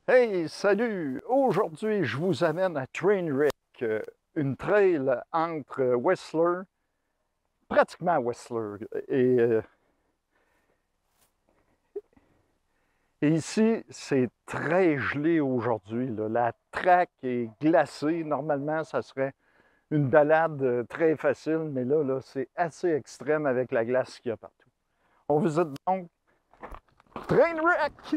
Hey, salut! Aujourd'hui, je vous amène à Trainwreck, une trail entre Whistler, pratiquement Whistler, et ici, c'est très gelé aujourd'hui. La track est glacée. Normalement, ça serait une balade très facile, mais là, c'est assez extrême avec la glace qu'il y a partout. On visite donc Trainwreck!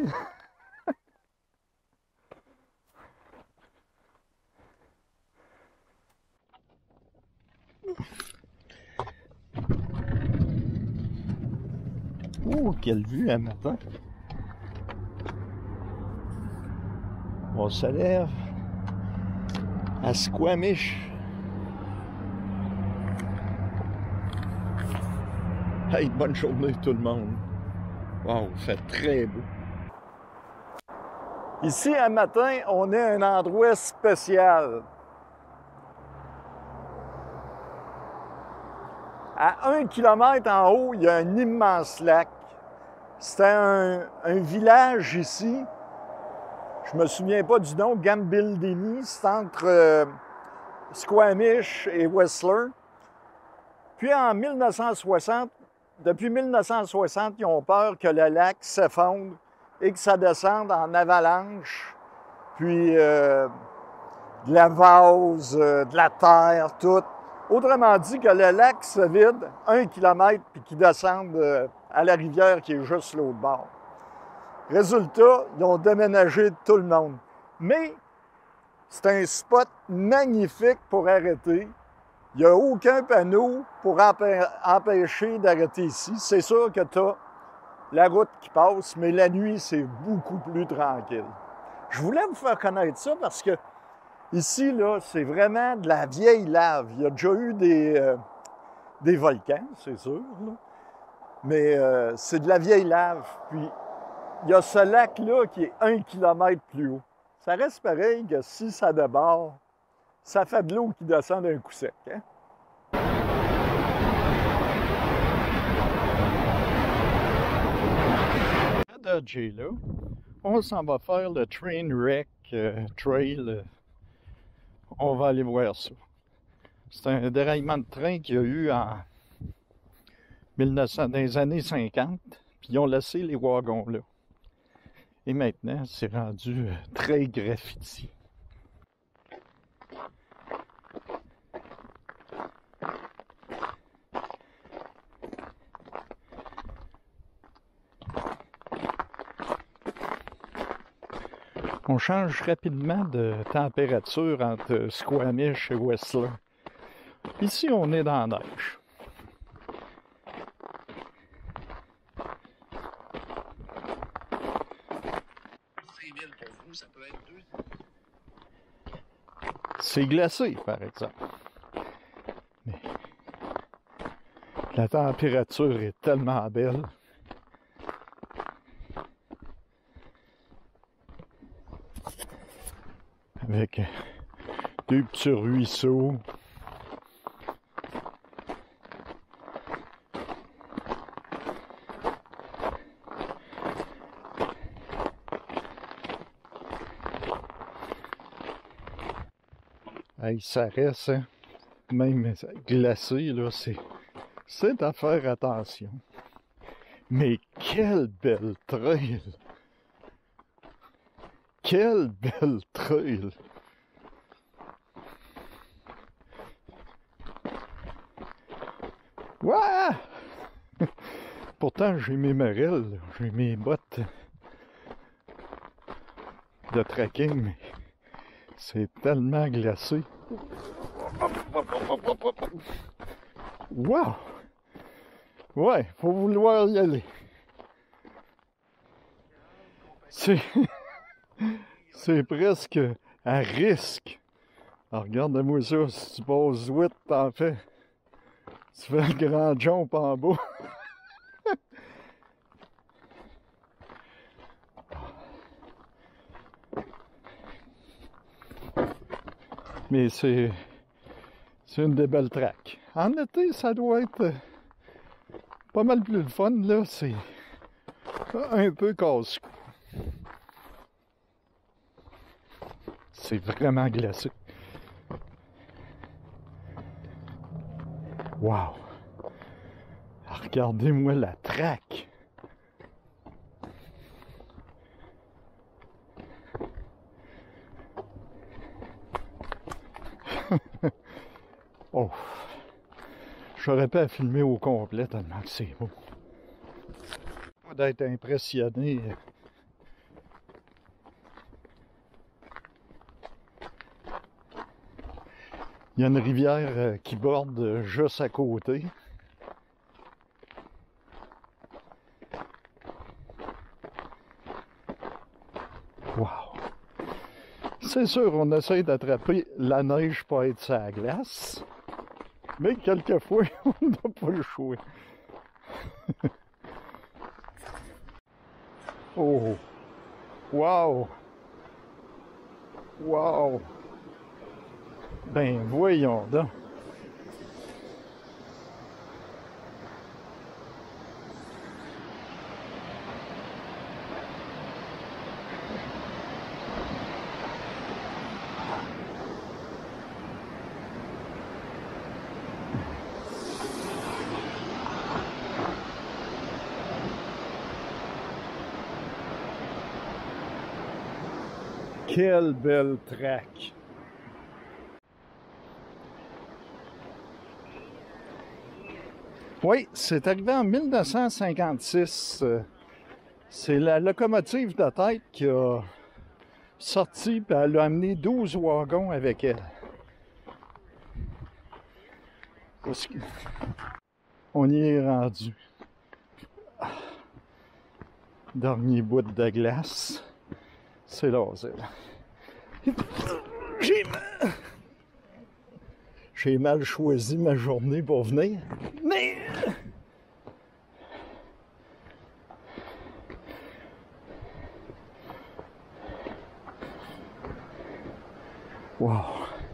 Oh, quelle vue un matin! On se lève à Squamish. Hey, bonne journée tout le monde! Wow, il fait très beau. Ici, un matin, on est à un endroit spécial. À 1 kilomètre en haut, il y a un immense lac. C'était un village ici. Je me souviens pas du nom, Gambildini. C'est entre Squamish et Whistler. Puis en 1960, depuis 1960, ils ont peur que le lac s'effondre et que ça descende en avalanche. Puis de la vase, de la terre, tout. Autrement dit, que le lac se vide 1 kilomètre puis qu'il descende à la rivière qui est juste l'autre bord. Résultat, ils ont déménagé tout le monde. Mais c'est un spot magnifique pour arrêter. Il n'y a aucun panneau pour empêcher d'arrêter ici. C'est sûr que tu as la route qui passe, mais la nuit, c'est beaucoup plus tranquille. Je voulais vous faire connaître ça parce que ici, là, c'est vraiment de la vieille lave. Il y a déjà eu des volcans, c'est sûr, là. Mais c'est de la vieille lave. Puis, il y a ce lac-là qui est 1 kilomètre plus haut. Ça reste pareil que si ça déborde, ça fait de l'eau qui descend d'un coup sec. Hein? À Dodger, là, on s'en va faire le Trainwreck Trail. On va aller voir ça. C'est un déraillement de train qu'il y a eu en 1900, dans les années 50, puis ils ont laissé les wagons là. Et maintenant, c'est rendu très graffiti. On change rapidement de température entre Squamish et Whistler. Ici, on est dans la neige. C'est glacé, par exemple. Mais la température est tellement belle. Avec deux petits ruisseaux. Hey, ça reste, hein? Même glacé, là, c'est à faire attention. Mais quelle belle trail! Quelle belle trail! Ouah! Pourtant, j'ai mes marelles, j'ai mes bottes de trekking, mais c'est tellement glacé. Wow! Ouais, faut vouloir y aller. C'est presque à risque. Alors, regarde-moi ça, si tu passes 8, t'en fais. Tu fais le grand jump en bas. Mais c'est une des belles tracks. En été, ça doit être pas mal plus le fun, là. C'est un peu casse-cou. C'est vraiment glacé. Wow! Regardez-moi la traque! Oh! J'aurais pas à filmer au complet tellement que c'est beau. Pas d'être impressionné. Il y a une rivière qui borde juste à côté. Wow! C'est sûr, on essaie d'attraper la neige pas être sur la glace. Mais quelquefois, on n'a pas le choix. Oh! Wow! Wow! Ben voyons donc! Quelle belle traque! Oui, c'est arrivé en 1956. C'est la locomotive de tête qui a sorti et elle a amené 12 wagons avec elle. On y est rendu. Dernier bout de glace. C'est là, c'est là. J'ai mal choisi ma journée pour venir. Mais... Wow!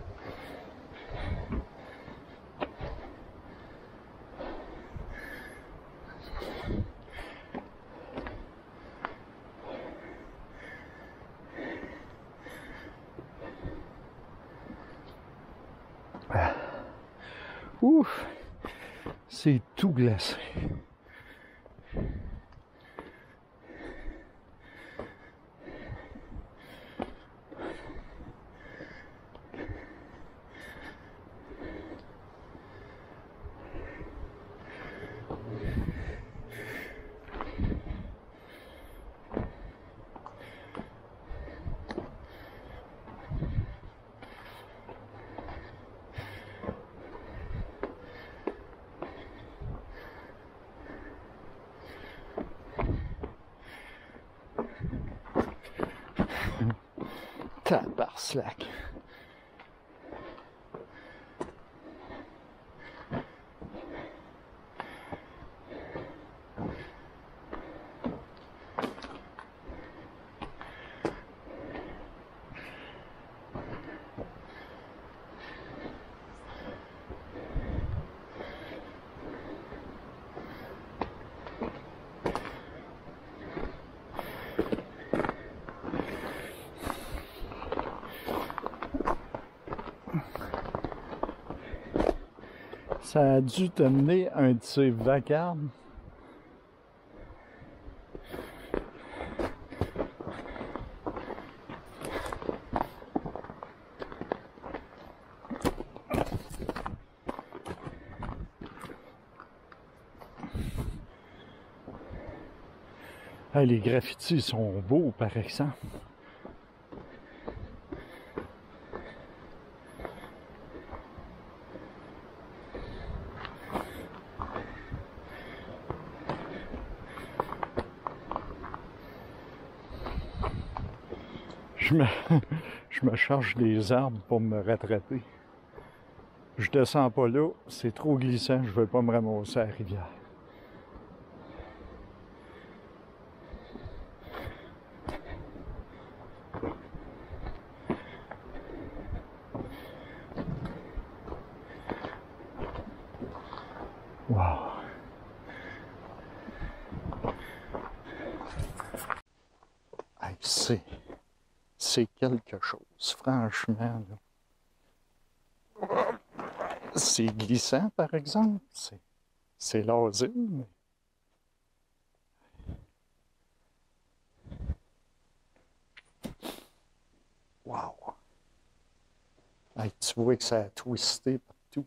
Ouf! C'est tout glacé. Tabarnak. Ça a dû te mener un de ces vacarmes. Hey, les graffitis sont beaux, par exemple. Je me charge des arbres pour me rattraper. Je descends pas là, c'est trop glissant, je veux pas me ramasser à la rivière. Wow! Hey, c'est quelque chose, franchement. C'est glissant, par exemple. C'est l'asile, mais... Wow! Hey, tu vois que ça a twisté partout.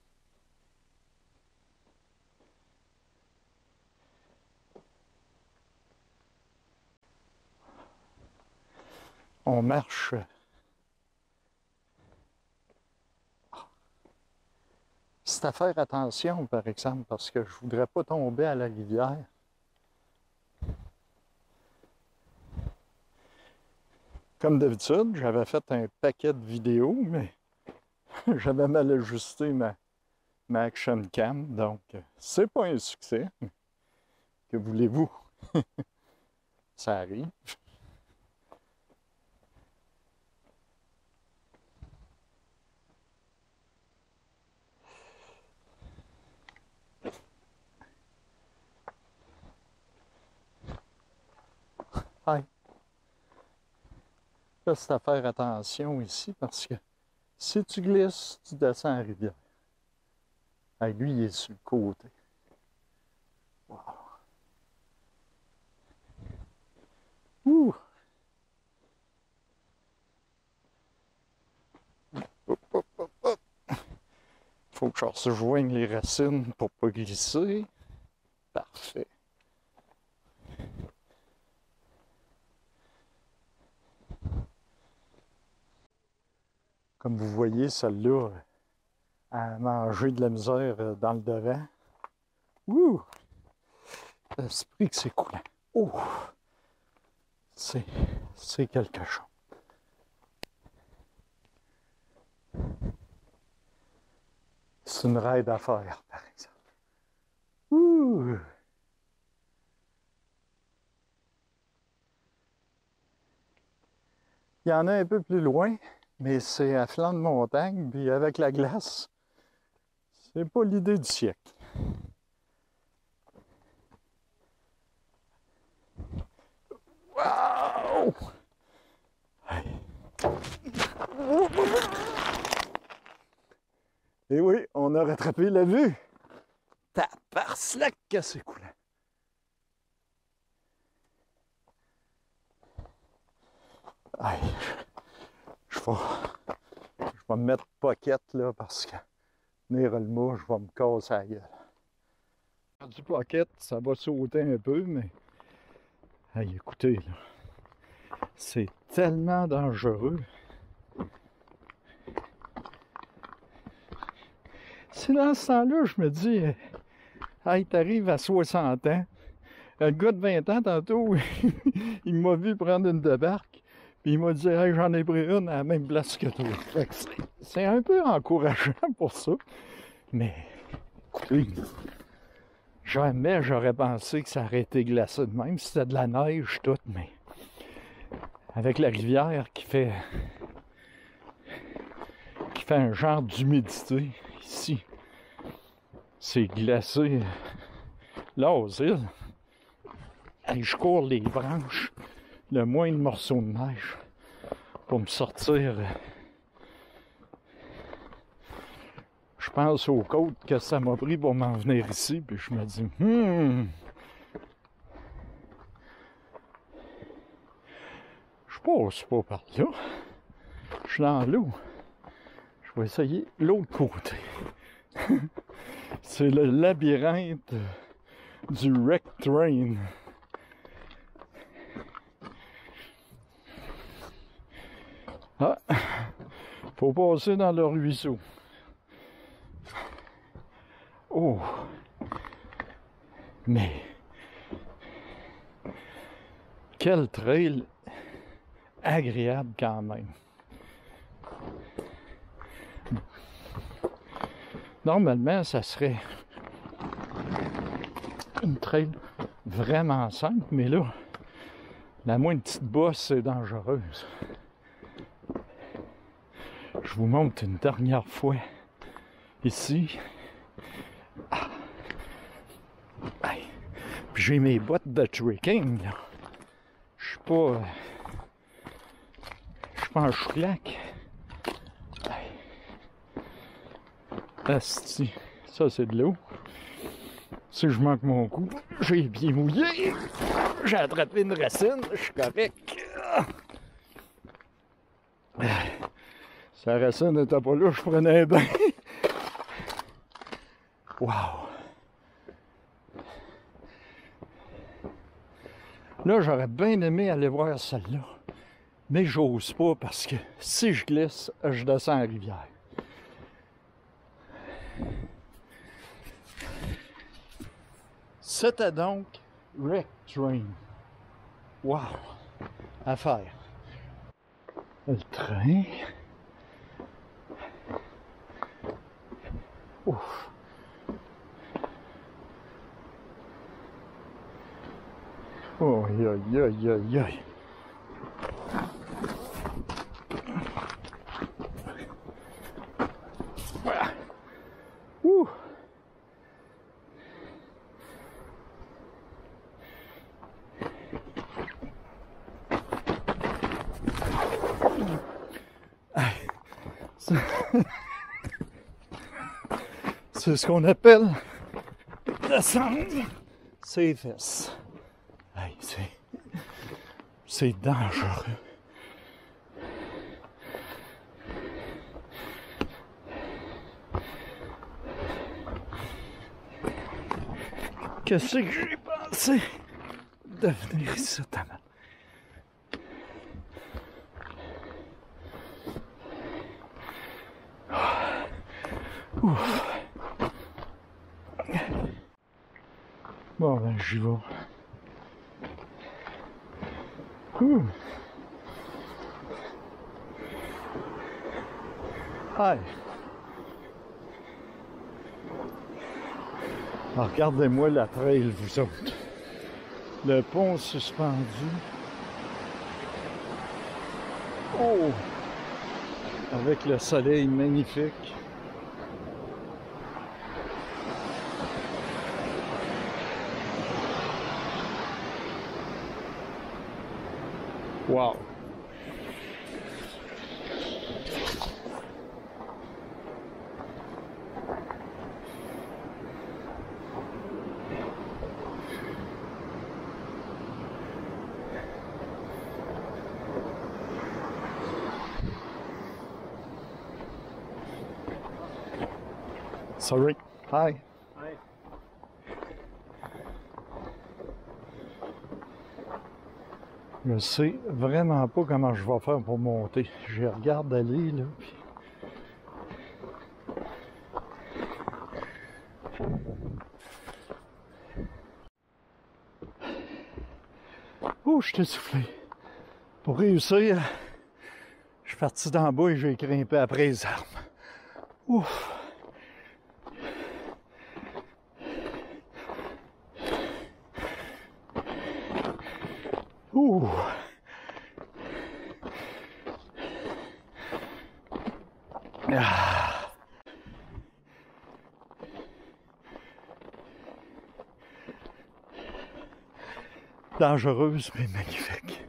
On marche. C'est à faire attention, par exemple, parce que je voudrais pas tomber à la rivière. Comme d'habitude, j'avais fait un paquet de vidéos, mais j'avais mal ajusté ma action cam, donc c'est pas un succès. Que voulez-vous? Ça arrive. Hi. Là, c'est à faire attention ici parce que si tu glisses, tu descends la rivière. Ah, lui, il est sur le côté. Wow. Ouh! Hop, hop, hop, hop. Faut que je rejoigne les racines pour pas glisser. Parfait. Comme vous voyez, celle-là a mangé de la misère dans le devant. Ouh! L'esprit que c'est coulant. Oh! C'est quelque chose. C'est une raide à faire, par exemple. Ouh! Il y en a un peu plus loin, mais c'est à flanc de montagne, puis avec la glace, c'est pas l'idée du siècle. Wow! Et oui, on a rattrapé la vue. Tabarnak que c'est coulant. Aïe, je vais me mettre pocket là parce que venir le mot, je vais me casser la gueule. Du pocket, ça va sauter un peu, mais aïe, écoutez, là, c'est tellement dangereux. C'est dans ce temps-là, je me dis, hey, t'arrives à 60 ans. Le gars de 20 ans, tantôt, il m'a vu prendre une débarque. Puis il m'a dit, hey, j'en ai pris une à la même place que toi. C'est un peu encourageant pour ça. Mais, écoutez, jamais j'aurais pensé que ça aurait été glacé de même. C'était de la neige, tout, mais avec la rivière qui fait un genre d'humidité ici. C'est glacé. L'asile. Hey, je cours les branches, le moindre morceau de neige pour me sortir. Je pense aux côtes que ça m'a pris pour m'en venir ici, puis je me dis, je passe pas par là. Je suis dans l'eau. Je vais essayer l'autre côté. C'est le labyrinthe du wreck train. Ah, faut passer dans le ruisseau. Oh, mais quel trail agréable quand même. Normalement, ça serait une trail vraiment simple, mais là, la moindre petite bosse, c'est dangereuse. Je vous montre une dernière fois ici. Ah. Puis j'ai mes bottes de trekking. Je suis pas pense que je claque. Asti, ça c'est de l'eau. Si je manque mon coup, j'ai les pieds mouillés. J'ai attrapé une racine, je suis correct. Si la racine n'était pas là, je prenais un bain. Wow! Là, j'aurais bien aimé aller voir celle-là. Mais j'ose pas parce que si je glisse, je descends la rivière. C'était donc Wreck Train. Wow! À faire. Le train. Ouf! Oh, aïe, aïe, aïe, aïe, aïe. Voilà. Ouh! C'est ce qu'on appelle descendre ses fesses. Hey, c'est dangereux. Qu'est-ce que j'ai pensé de venir ici, tellement? Ouf. Bon, ben, j'y vais. Ouh. Hi. Alors, regardez-moi la trail, vous autres. Le pont suspendu. Oh! Avec le soleil magnifique. Wow! Sorry. Hi. Hi. Je sais vraiment pas comment je vais faire pour monter. Je regarde aller là. Oh, je t'ai soufflé. Pour réussir, je suis parti d'en bas et j'ai grimpé après les arbres. Ouf! Ouh! Ah. Dangereuse mais magnifique.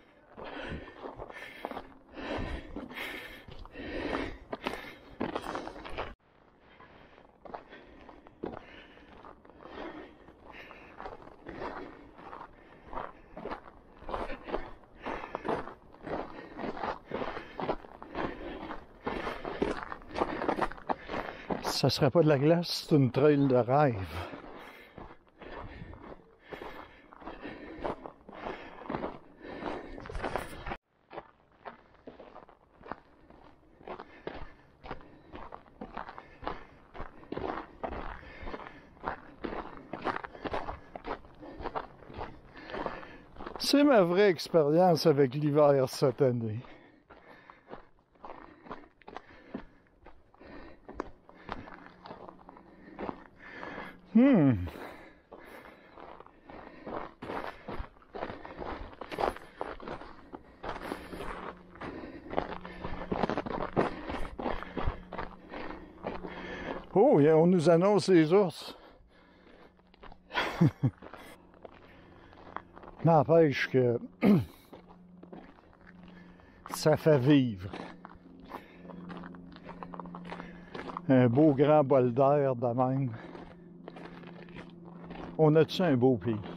Ça serait pas de la glace, c'est une trail de rêve. C'est ma vraie expérience avec l'hiver cette année. Oh, on nous annonce les ours. N'empêche que ça fait vivre. Un beau grand bol d'air de même. On a-tu un beau pays?